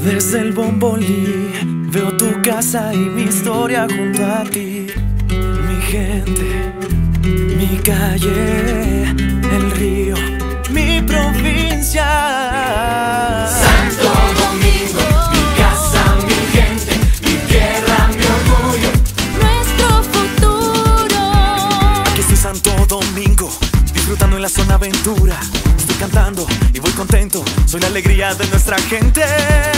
Desde el Bombolí veo tu casa y mi historia junto a ti. Mi gente, mi calle, el río, mi provincia. Santo Domingo, mi casa, mi gente, mi tierra, mi orgullo, nuestro futuro. Aquí estoy Santo Domingo, disfrutando en la zona aventura. Estoy cantando y voy contento, soy la alegría de nuestra gente.